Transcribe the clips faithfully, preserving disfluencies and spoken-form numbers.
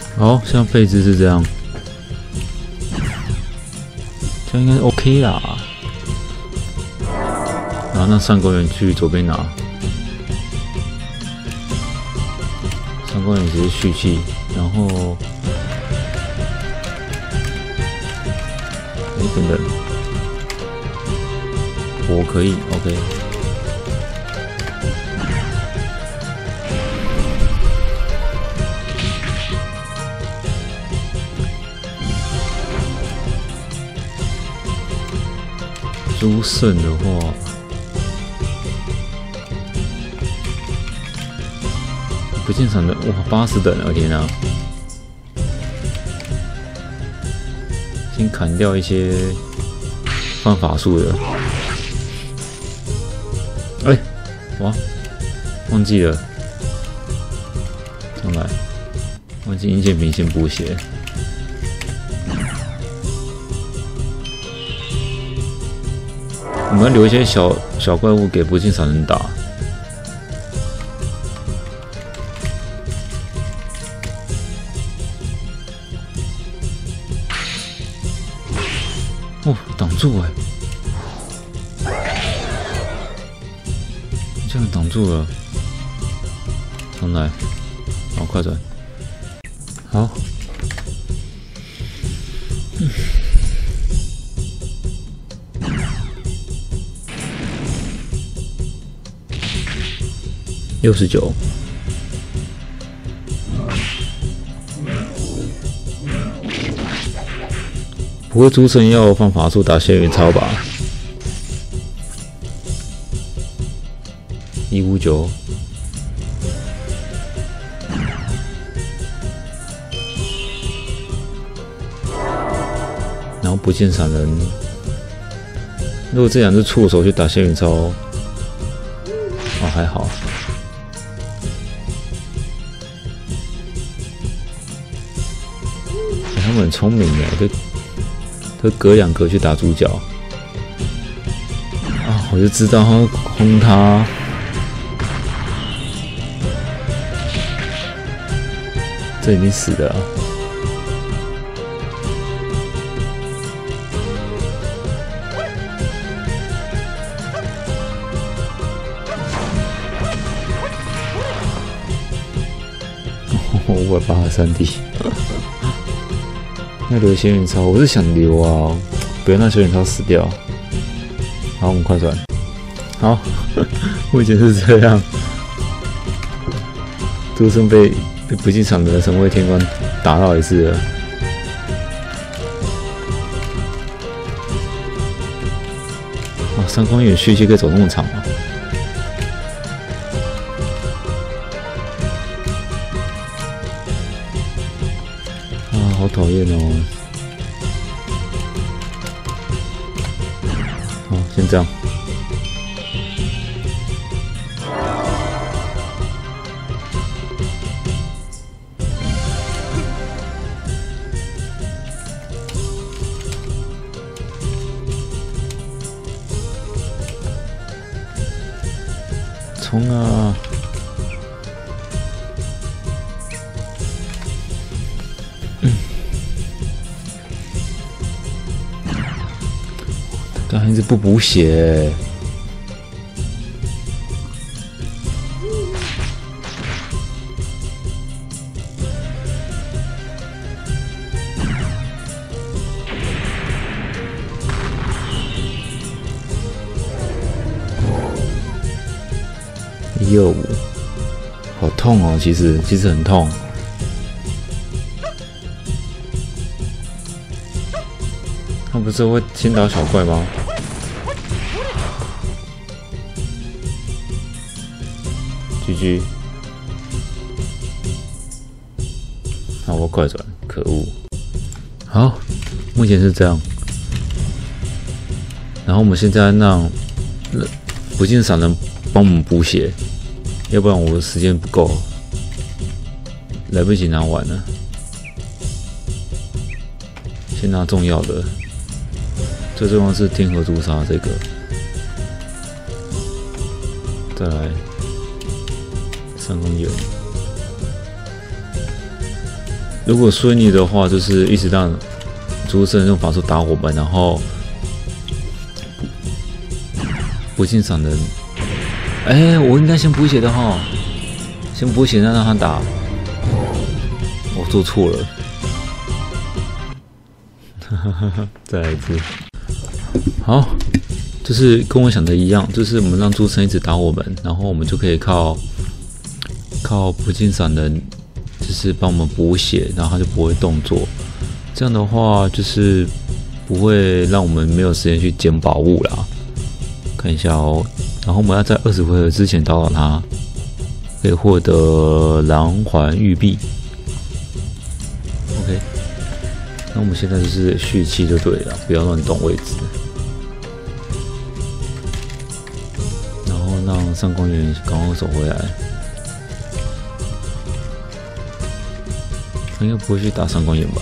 好，像配置是这样，这样应该是 OK 啦。然后那三公园去左边拿，三公园只是蓄气，然后，哎、欸，等等，我可以 OK。 朱胜的话，不进场的哇，八十等了，天啊！先砍掉一些犯法术的。哎、欸，哇，忘记了，重来，忘记硬件屏先补血。 我们要留一些小小怪物给不进场人打。哦，挡住哎、欸！这样挡住了，重来，好，快转，好。嗯 六十九，不会朱胜要放法术打仙云超吧？一五九，然后不见闪人。如果这两只触手去打仙云超，哦还好。 他们很聪明的，都都隔两格去打主角啊！我就知道他会轰他，这已经死了、啊。五百八十三 D。 要留仙人超，我是想留啊，不要让仙人超死掉。好，我们快转。好，目前是这样。朱胜被被不进场的神威天官打到一次了。哇，三光远续期可以走那么长吗？好讨厌哦！好，先这样。冲啊！ 刚才一直不补血，一二五，好痛哦！其实其实很痛。他不是会先打小怪吗？ G G， 好，我快转，可恶！好，目前是这样。然后我们现在让不进闪人帮我们补血，要不然我的时间不够，来不及拿完了。先拿重要的，最重要是天河朱砂这个，再来。 三公园， 如果顺利的话，就是一直让诸圣用法术打我们，然后不进赏人。哎、欸，我应该先补血的哈，先补血再让他打。我做错了，哈哈哈哈！再来一次。好，就是跟我想的一样，就是我们让诸圣一直打我们，然后我们就可以靠靠不进赏人。就是帮我们补血，然后他就不会动作。这样的话，就是不会让我们没有时间去捡宝物啦。看一下哦，然后我们要在二十回合之前打倒他，可以获得狼环玉璧。OK， 那我们现在就是蓄气就对了，不要乱动位置。然后让上官员赶快走回来。他应该不会去打上官眼吧？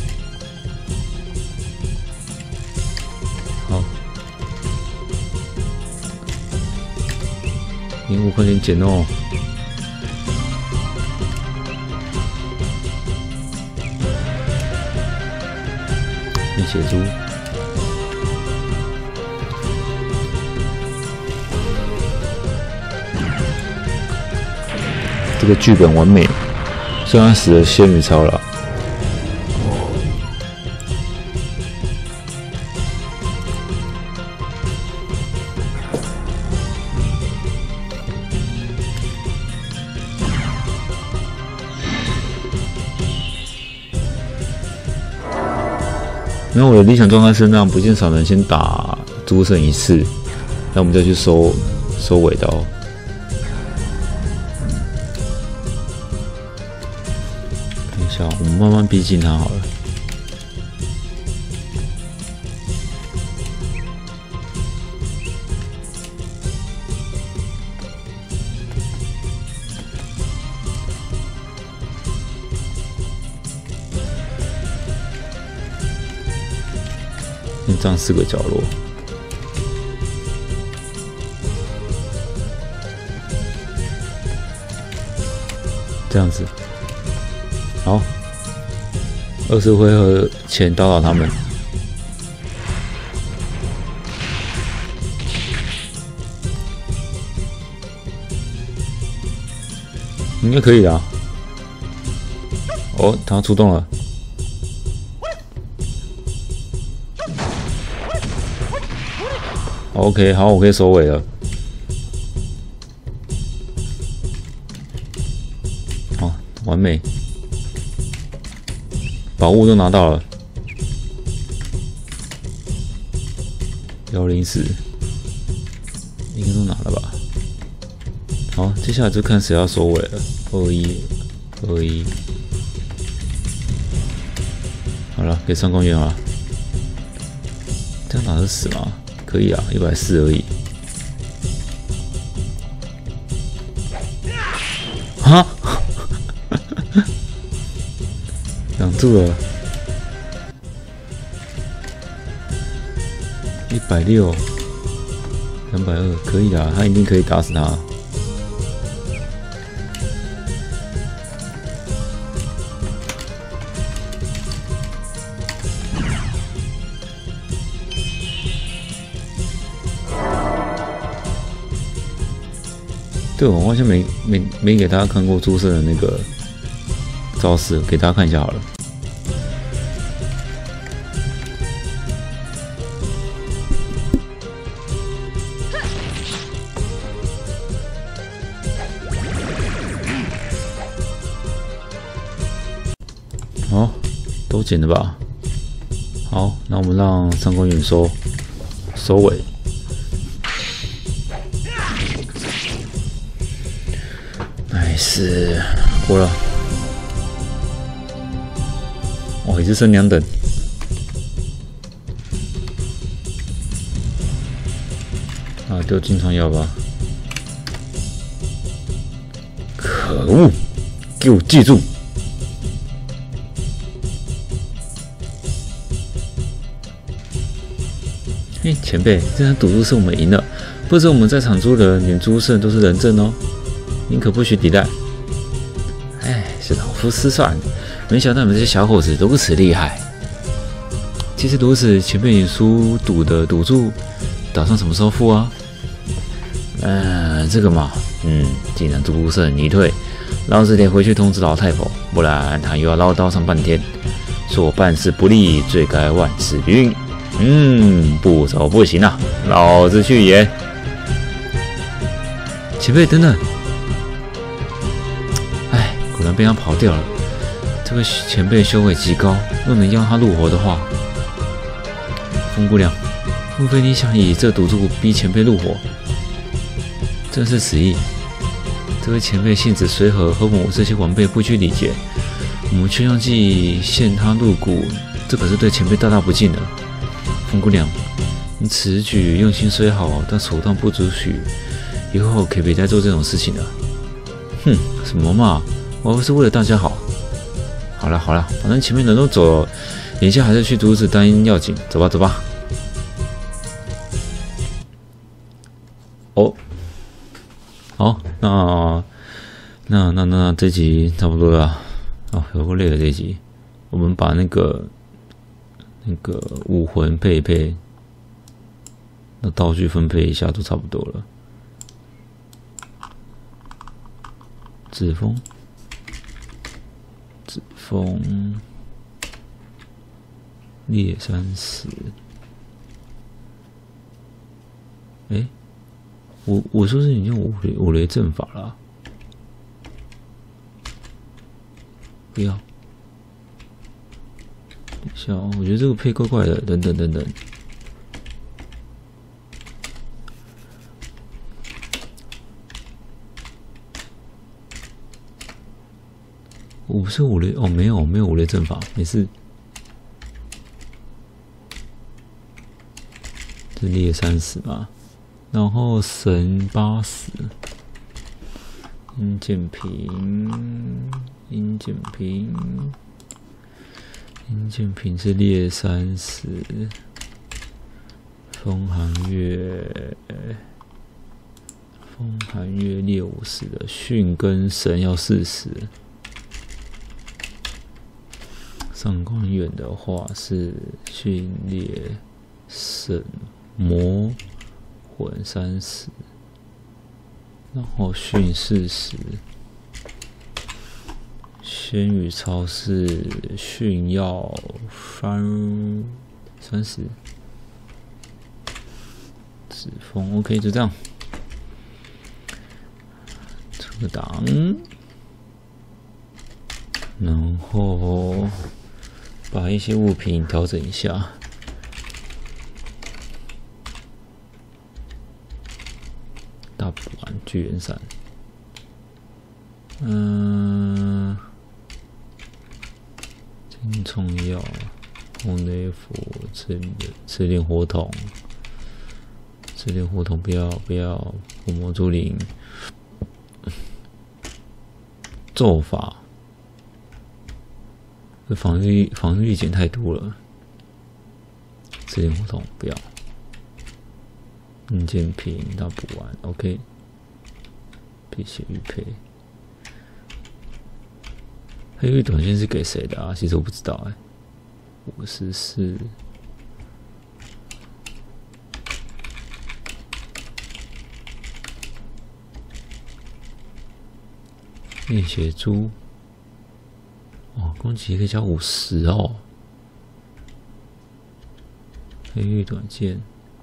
好，鹦鹉快点捡哦！变血猪，这个剧本完美。虽然死了仙女超了，因为我的理想状态是让不见赏人先打诸圣一次，然后我们再去收收尾刀。我们慢慢逼近他好了。先占四个角落。这样子。好，二十回合前打倒他们。应该可以啊。哦，他出动了。OK， 好，我可以收尾了。好，完美。宝物都拿到了，幺零四应该都拿了吧？好，接下来就看谁要收尾了。二一，二一，好了，给上官员了。这样打得死吗？可以啊，一百四而已。哈，挡住了。一百六，两百二，可以的，他一定可以打死他。对，我好像没没没给大家看过朱胜的那个招式，给大家看一下好了。好，都捡了吧？好，那我们让上官远收收尾。是过了，哇，也是剩两等。啊，丢金疮药吧！可恶，给我记住！嘿，前辈，这场赌注是我们赢了，不止我们在场诸人，连诸圣都是人证哦。您可不许抵赖！哎，是老夫失算， 没想到你们这些小伙子如此厉害。其实如此，前辈输赌的赌注，打算什么时候付啊？嗯、呃，这个嘛，嗯，既然赌不胜你退，老子得回去通知老太婆，不然他又要唠叨上半天，说我办事不力，罪该万事均。嗯，不走不行啊，老子去也。前辈等等，哎，果然被他跑掉了。这位前辈修为极高，若能要他入伙的话，风姑娘，莫非你想以这赌注逼前辈入伙？正是此意。这位前辈性子随和，和我这些晚辈不拘礼节，我们却要计陷他入股，这可是对前辈大大不敬的。风姑娘，你此举用心虽好，但手段不足许，以后可别再做这种事情了。哼，什么嘛，我不是为了大家好。好了好了，反正前面人都走了，眼下还是去阻止丹音要紧。走吧走吧。哦，好，那那那那这集差不多了。哦，有够累的这一集，我们把那个那个武魂配一配，那道具分配一下，都差不多了。指锋。指锋，猎山石。哎，我我说是你用五雷五雷阵法啦，不要。等一下哦，我觉得这个配怪怪的，等等等等。我是五雷哦，没有没有五雷阵法，没事。这猎三十嘛，然后神八十，阴剑平，阴剑平，阴剑平是猎三十，风寒月，风寒月猎五十的，训跟神要四十。上官远的话是训练神魔魂三十，然后训四十。仙羽超是训药三三十。指锋 OK 就这样。这个档，然后把一些物品调整一下。大补丸、巨源伞，嗯，金虫药、红雷符、赤赤炼火筒、赤炼火筒不要不要，火魔珠灵，咒法。这防御防御力减太多了，赤炼火筒不要。硬件瓶大补完 ，OK。辟邪玉佩，黑玉短线是给谁的啊？其实我不知道哎、欸。五十四，灭血珠，哦，攻击可以加五十哦。黑玉短剑。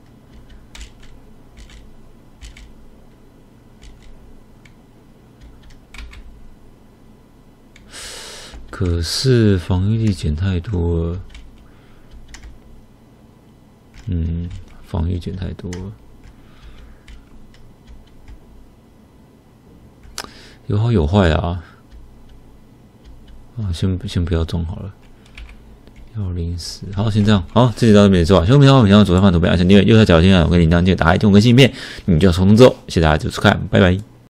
可是防御力减太多了，嗯，防御减太多了，有好有坏啊！啊，先先不要中好了，幺零四，好，先这样，好，这集到这边做，喜欢频道，我们要左上方图片，按下订阅，右下角键按我跟铃铛，记得打开一通更新影片，你就要收通知哦。谢谢大家收看，拜拜。